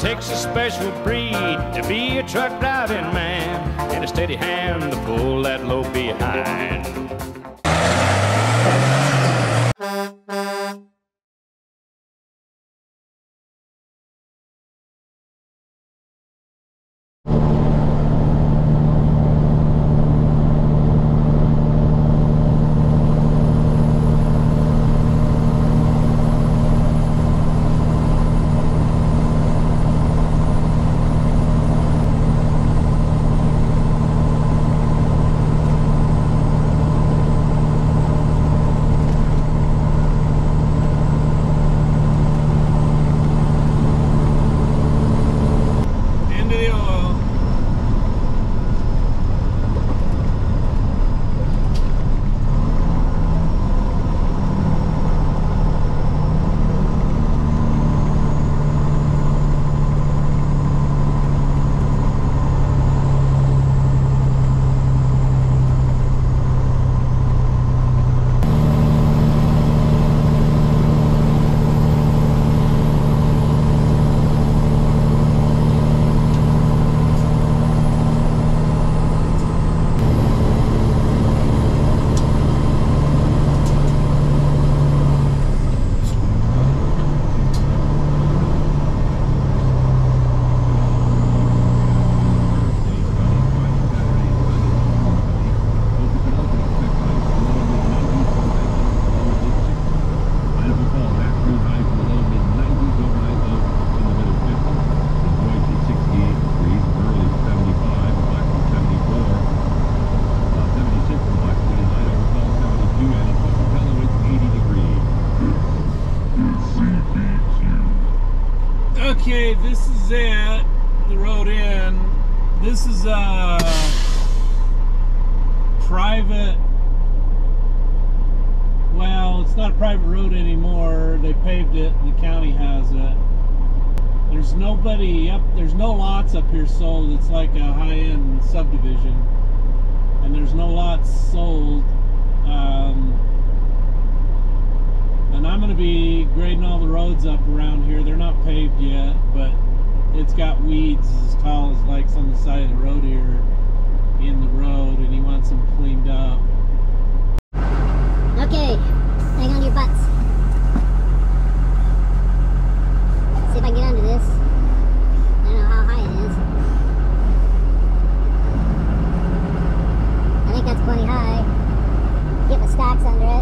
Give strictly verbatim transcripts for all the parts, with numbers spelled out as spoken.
takes a special breed to be a truck driving man, and a steady hand to pull that load behind. Okay, this is it, the road in. This is a private, well, it's not a private road anymore. They paved it, the county has it. There's nobody up, there's no lots up here sold. It's like a high-end subdivision. And there's no lots sold. Um, And I'm going to be grading all the roads up around here. They're not paved yet, but it's got weeds as tall as like on the side of the road here in the road, and he wants them cleaned up. Okay, hang on to your butts. See if I can get under this. I don't know how high it is. I think that's plenty high. Get the stacks under it.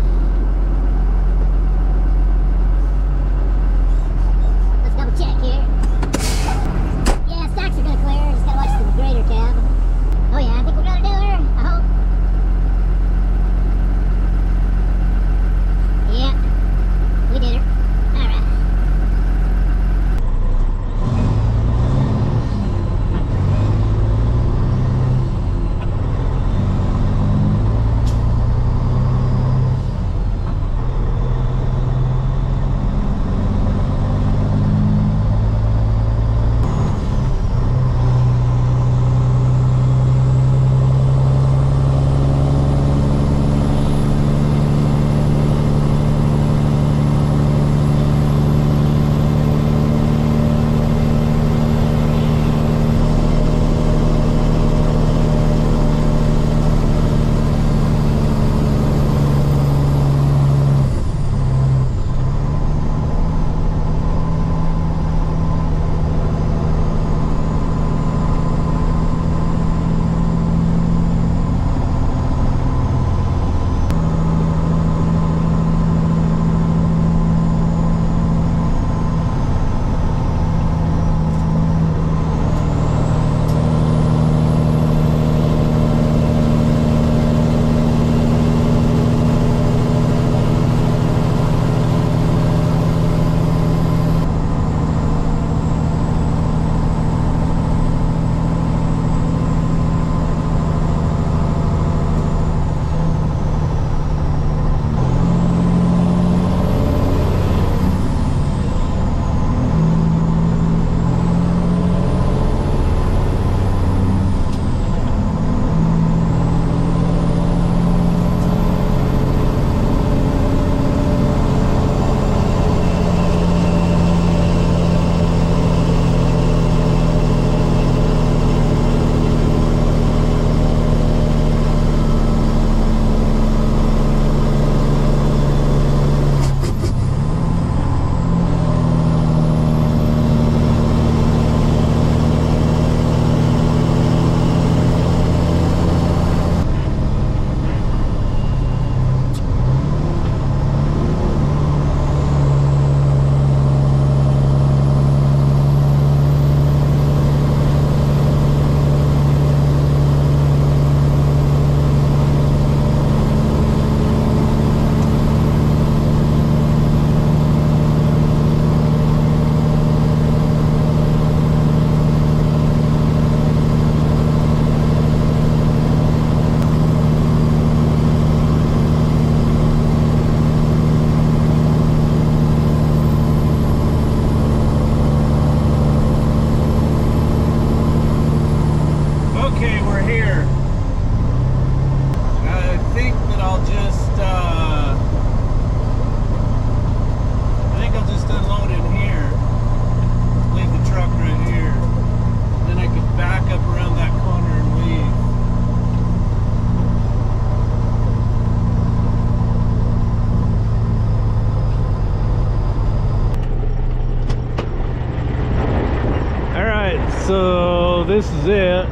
Check here. Yeah, stacks are gonna clear. Just gotta watch the grader cab. Oh yeah, I think we're gonna do her. I hope. Yeah, we did her. All right. this is it.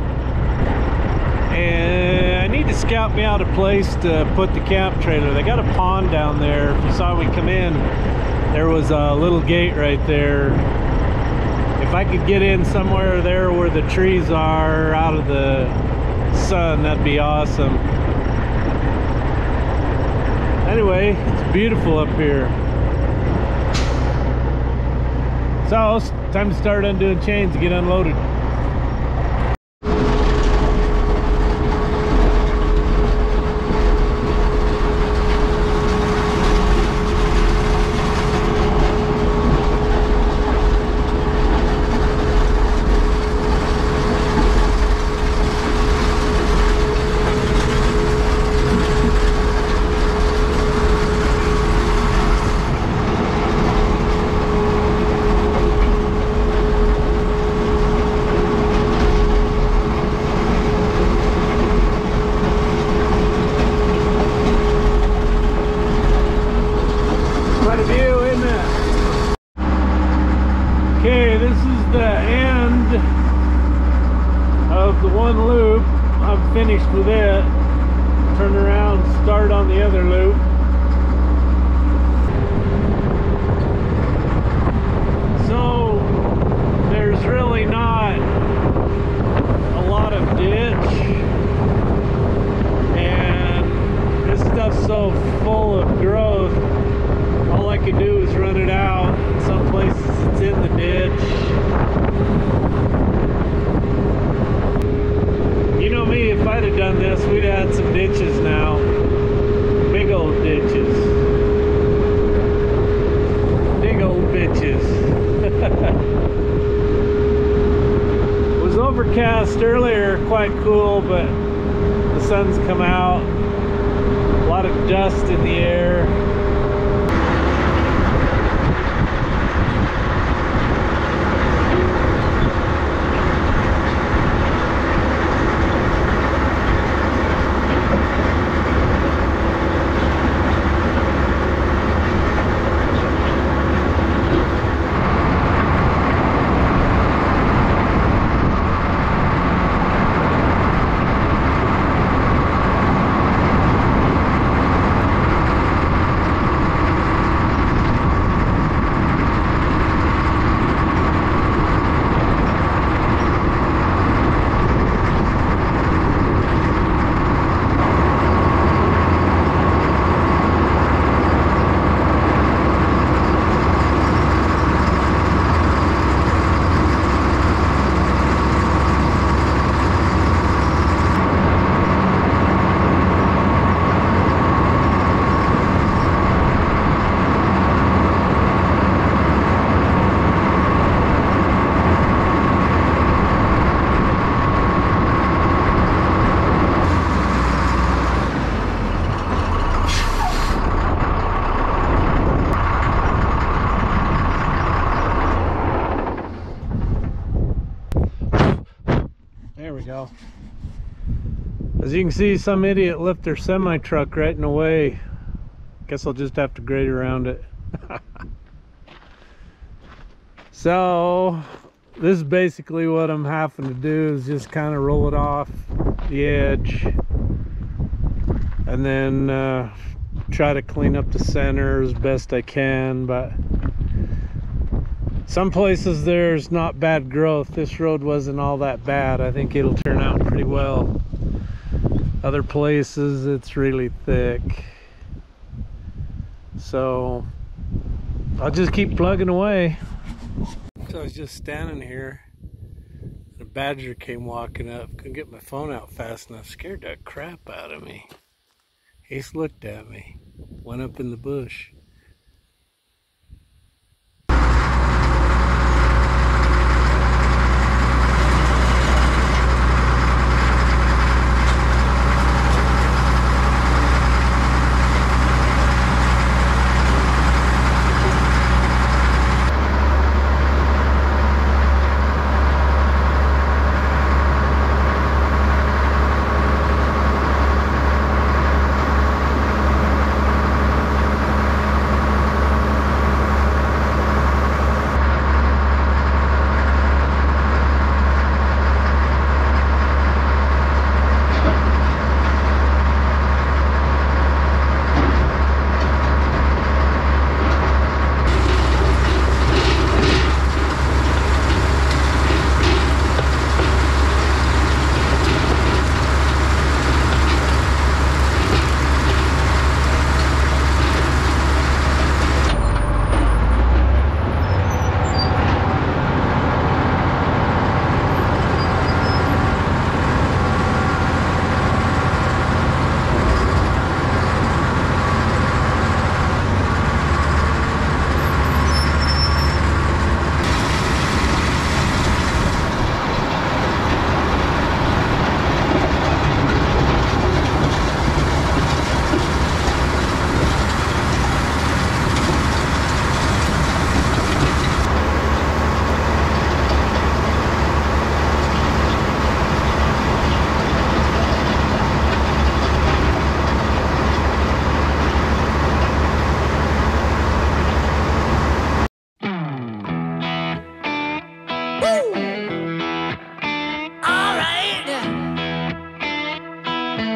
And I need to scout me out a place to put the camp trailer. They got a pond down there. If you saw when we come in, there was a little gate right there. If I could get in somewhere there where the trees are out of the sun, that'd be awesome. Anyway, it's beautiful up here. So it's time to start undoing chains to get unloaded. Okay, this is the end of the one loop. I'm finished with it. Turn around, start on the other loop. So there's really not a lot of ditch, and this stuff's so full of growth. All I can do is run it out. In some places it's in the ditch. You know me, if I'd have done this, we'd have had some ditches now. Big old ditches. Big old bitches. It was overcast earlier, quite cool, but the sun's come out. A lot of dust in the air. There we go. As you can see, some idiot left their semi truck right in the way. Guess I'll just have to grade around it. So this is basically what I'm having to do, is just kind of roll it off the edge and then uh, try to clean up the center as best I can. But some places there's not bad growth. This road wasn't all that bad. I think it'll turn out pretty well. Other places it's really thick. So I'll just keep plugging away. So I was just standing here. A badger came walking up. Couldn't get my phone out fast enough. Scared that crap out of me. He just looked at me. Went up in the bush.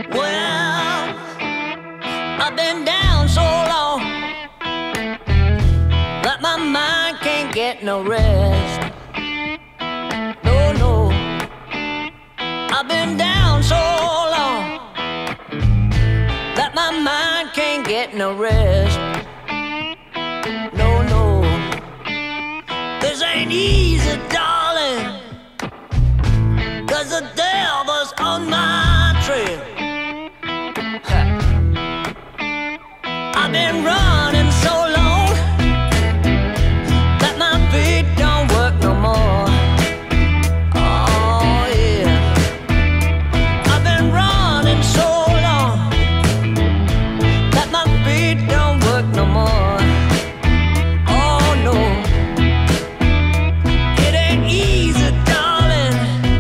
Well, I've been down so long that my mind can't get no rest. No, no, I've been down so long that my mind can't get no rest. No, no, this ain't easy, darling, 'cause the devil's on my trail. I've been running so long that my feet don't work no more. Oh yeah, I've been running so long that my feet don't work no more. Oh no, it ain't easy, darling,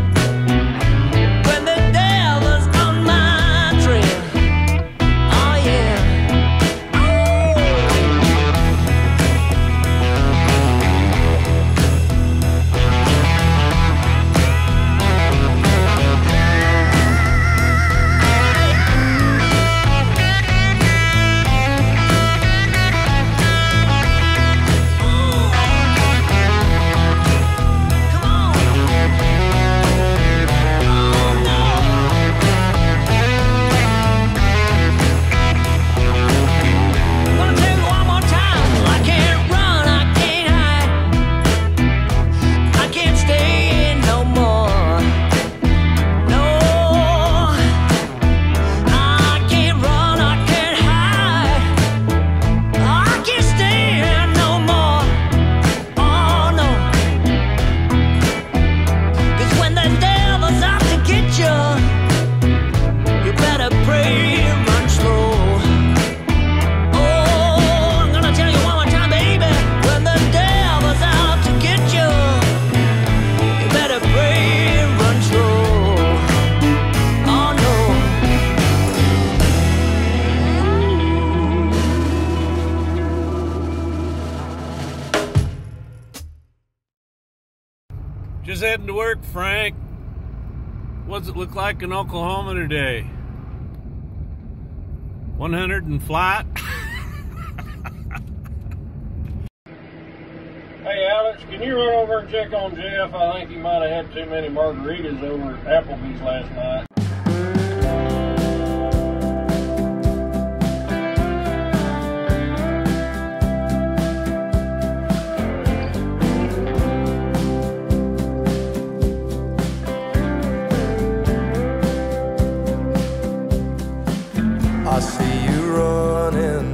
when the devil's on my trail. Oh yeah. Just heading to work, Frank. What's it look like in Oklahoma today? one hundred and flat? Hey Alex, can you run over and check on Jeff? I think he might have had too many margaritas over at Applebee's last night. I see you running,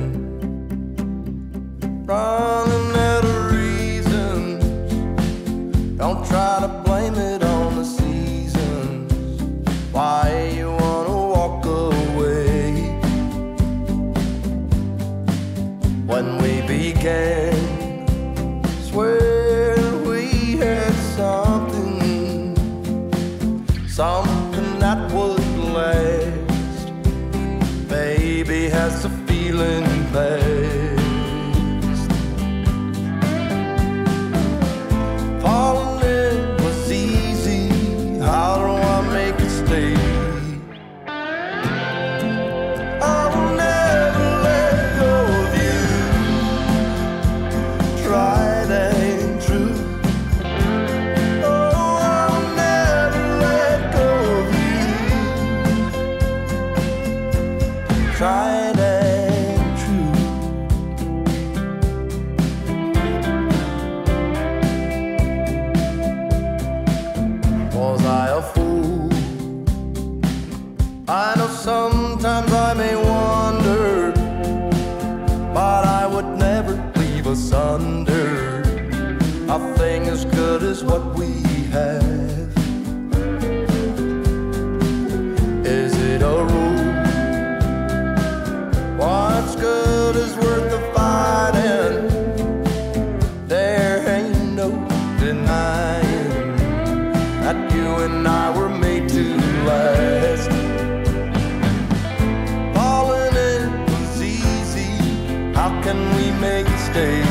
running out of reasons. Don't try to blame it on the seasons. Why you wanna walk away? When we began, swear we had something, something that would last. Baby, has the feeling passed? Falling in was easy. How do I make it stay? I'll never let go of you. Tried and true. Oh, I'll never let go of you. Tried and true. Was I a fool? I know sometimes I may wonder, but I would never leave asunder a thing as good as what we have. Is it a rule? What's good is worth the fighting. There ain't no denying that you and I were made to last. Falling in was easy. How can we make it stay?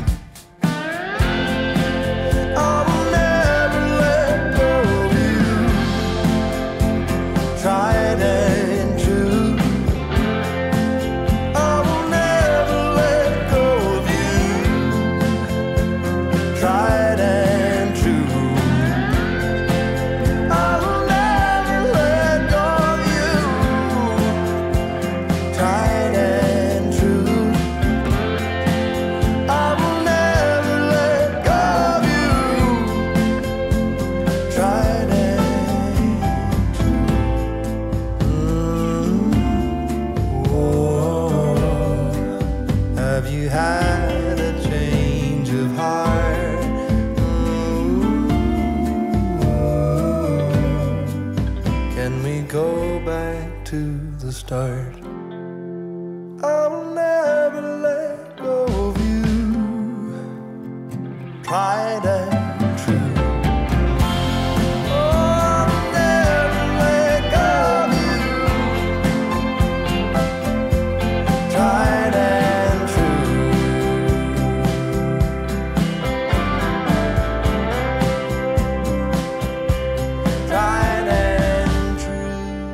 I'll never let go of you. Tried and true. the start. I'll never let go of you, tried and true. Oh, I'll never let go of you, tried and true. Tried and true.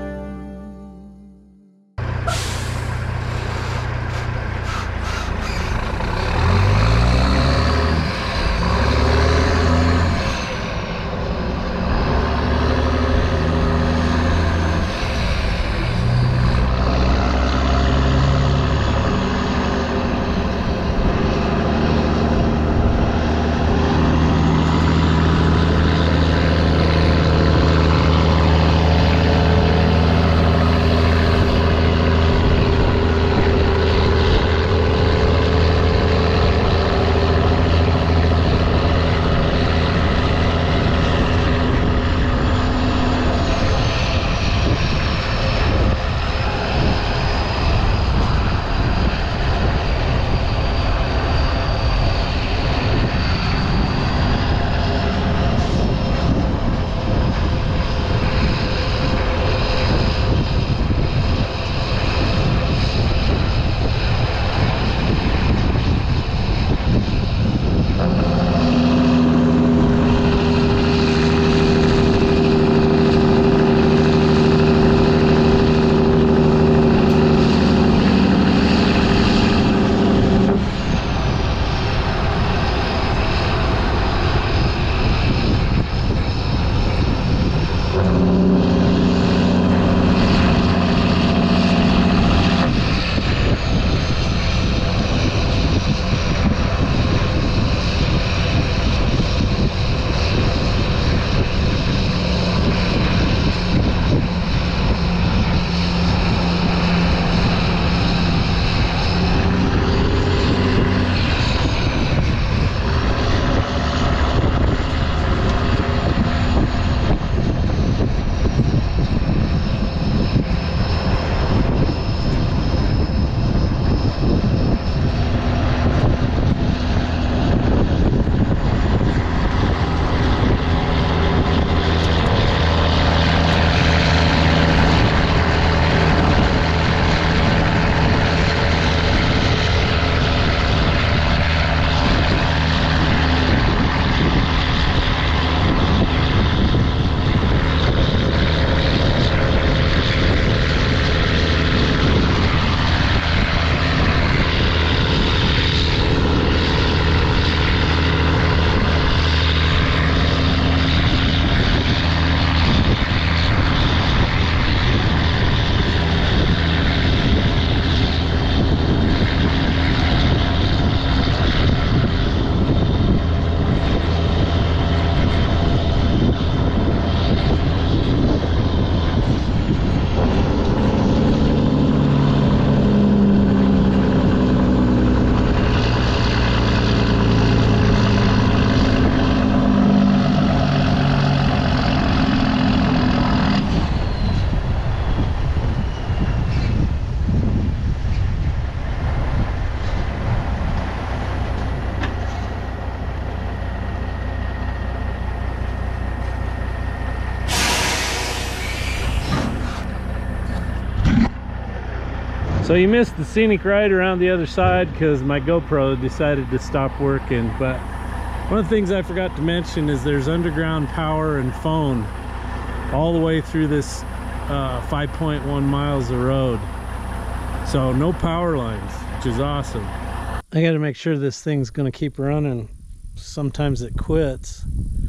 So you missed the scenic ride around the other side because my GoPro decided to stop working. But one of the things I forgot to mention is there's underground power and phone all the way through this uh, five point one miles of road. So no power lines, which is awesome. I got to make sure this thing's going to keep running. Sometimes it quits.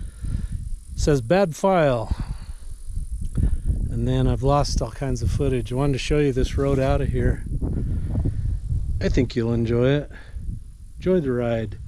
It says bad file. And then I've lost all kinds of footage. I wanted to show you this road out of here. I think you'll enjoy it. Enjoy the ride.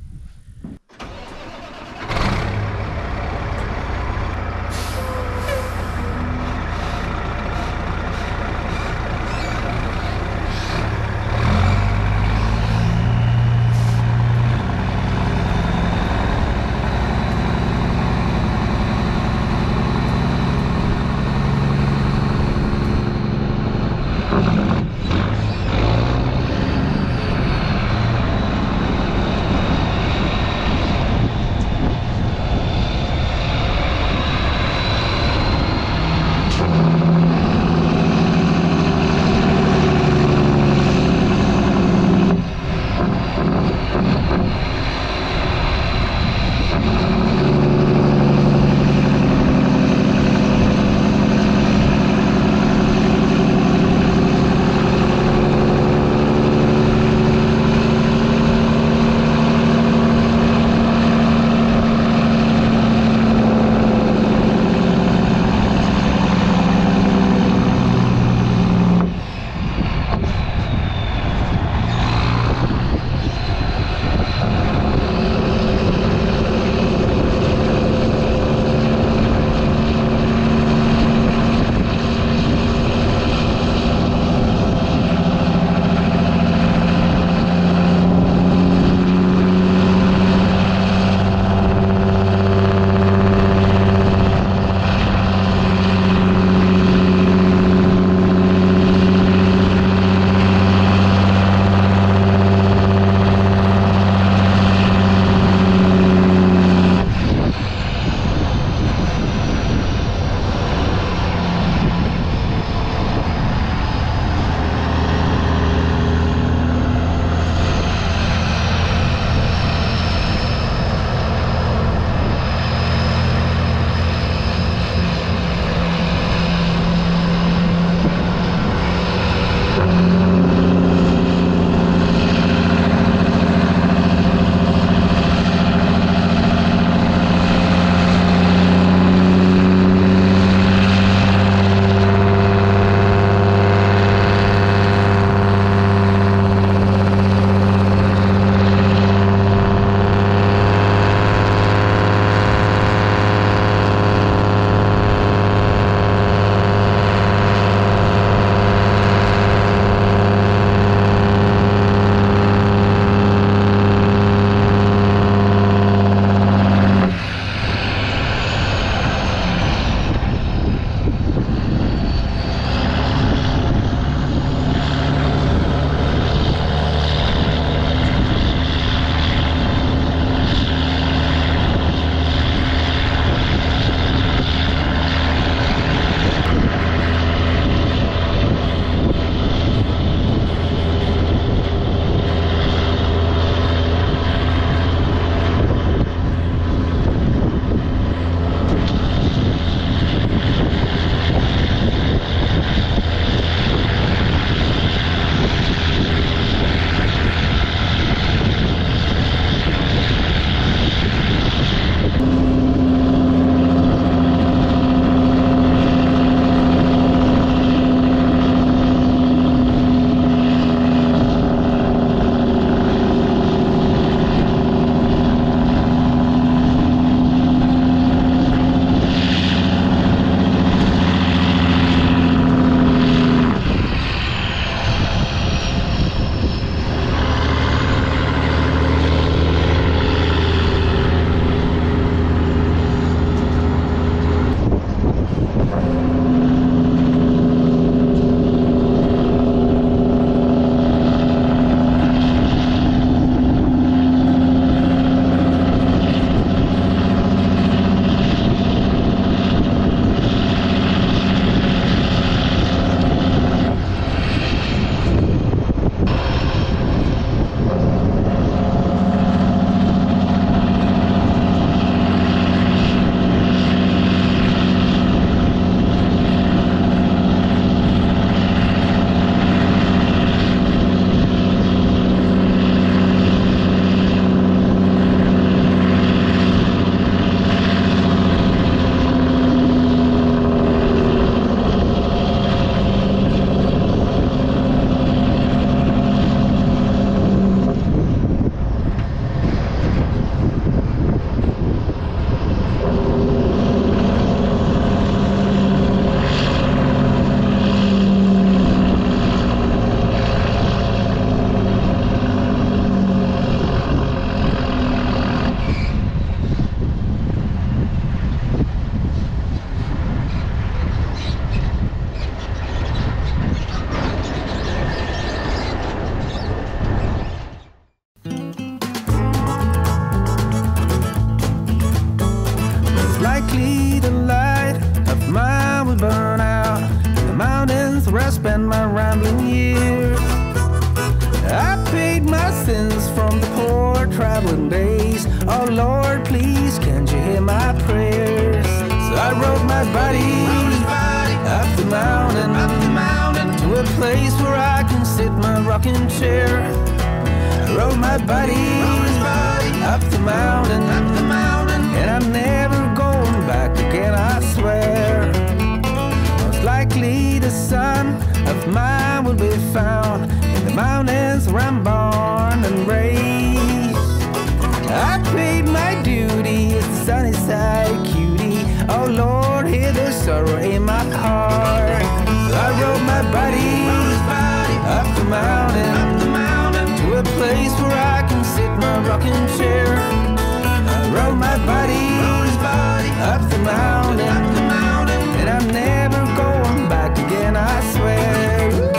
traveling days. Oh Lord, please, can't you hear my prayers? So I rode my buddy up the mountain, up the mountain, to a place where I can sit my rocking chair. I rode my buddy up the mountain, up the mountain, and I'm never going back again, I swear. Most likely the son of mine will be found in the mountains where I'm born and raised. I paid my duty as the sunny side cutie. Oh Lord, hear the sorrow in my heart. So I rode my buddy up the mountain, up the mountain, to a place where I can sit my rocking chair. I rode my buddy up the mountain, up the mountain, and I'm never going back again, I swear.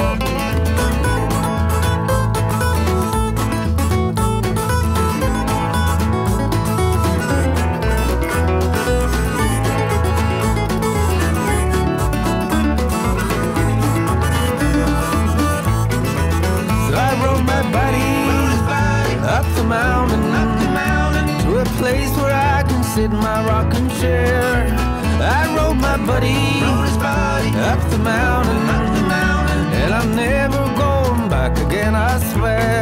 Mountain, up the mountain, to a place where I can sit in my rocking chair. I rode my buddy, rode his body up the mountain, up the mountain, and I'm never going back again, I swear.